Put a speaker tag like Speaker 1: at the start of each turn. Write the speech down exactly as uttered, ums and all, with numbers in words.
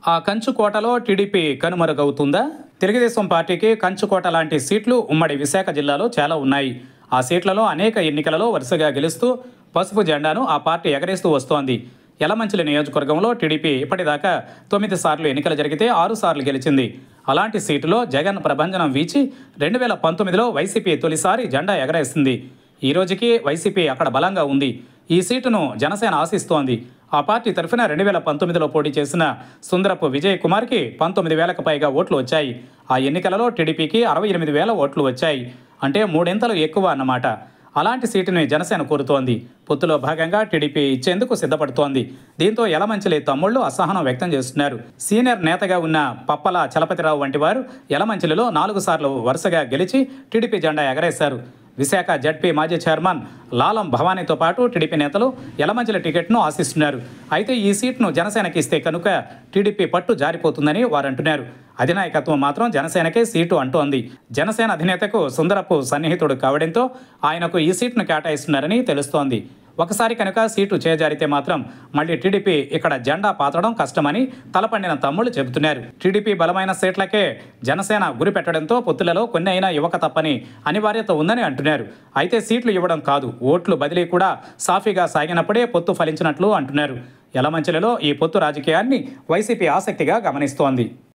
Speaker 1: ఆ కంచుకోటలో టీడీపీ కనుమరుగవుతుందా? తెలుగుదేశం పార్టీకి కంచుకోట లాంటి సీట్లు ఉమ్మడి విశాఖ జిల్లాలో చాలా ఉన్నాయి. ఆ సీట్లలో అనేక ఎన్నికలలో వరుసగా గెలుస్తూ పసుపు జెండాను ఆ పార్టీ ఎగరేస్తూ వస్తోంది. యలమంచిలి నియోజకవర్గంలో టీడీపీ ఇప్పటిదాకా తొమ్మిది సార్లు ఎన్నికలు జరిగితే ఆరు సార్లు గెలిచింది. అలాంటి సీటులో జగన్ ప్రభంజనం వీచి రెండు వేల పంతొమ్మిదిలో వైసీపీ తొలిసారి జెండా ఎగరేసింది. ఈ రోజుకి వైసీపీ అక్కడ బలంగా ఉంది. ఈ సీటును జనసేన ఆశిస్తోంది. ఆ పార్టీ తరఫున రెండు వేల పంతొమ్మిదిలో పోటీ చేసిన సుందరపు విజయ్ కుమార్కి పంతొమ్మిది వేలకు పైగా ఓట్లు వచ్చాయి. ఆ ఎన్నికలలో టీడీపీకి అరవై ఎనిమిది వేల ఓట్లు వచ్చాయి. అంటే మూడింతలు ఎక్కువ అన్నమాట. అలాంటి సీటుని జనసేన కోరుతోంది. పొత్తులో భాగంగా టీడీపీ ఇచ్చేందుకు సిద్ధపడుతోంది. దీంతో యలమంచిలి తమ్ముళ్లు అసహనం వ్యక్తం చేస్తున్నారు. సీనియర్ నేతగా ఉన్న పప్పల చలపతిరావు వంటి వారు యలమంచిలిలో నాలుగు సార్లు వరుసగా గెలిచి టీడీపీ జెండా ఎగరేశారు. విశాఖ జడ్పీ మాజీ చైర్మన్ లాలం భవానీతో పాటు టీడీపీ నేతలు యలమంచిలి టికెట్ను ఆశిస్తున్నారు. అయితే ఈ సీట్ను జనసేనకి ఇస్తే కనుక టీడీపీ పట్టు జారిపోతుందని వారు అంటున్నారు. అధినాయకత్వం మాత్రం జనసేనకే సీటు అంటోంది. జనసేన అధినేతకు సుందరపు సన్నిహితుడు కావడంతో ఆయనకు ఈ సీట్ను కేటాయిస్తున్నారని తెలుస్తోంది. ఒకసారి కనుక సీటు చేజారితే మాత్రం మళ్ళీ టీడీపీ ఇక్కడ జెండా పాతడం కష్టమని తలపండిన తమ్ముళ్ళు చెబుతున్నారు. టీడీపీ బలమైన సీట్లకే జనసేన గురి పెట్టడంతో పొత్తులలో కొన్ని అయినా ఇవ్వక తప్పని అనివార్యత ఉందని అంటున్నారు. అయితే సీట్లు ఇవ్వడం కాదు, ఓట్లు బదిలీ కూడా సాఫీగా సాగినప్పుడే పొత్తు ఫలించినట్లు అంటున్నారు. యలమంచిలిలో ఈ పొత్తు రాజకీయాన్ని వైసీపీ ఆసక్తిగా గమనిస్తోంది.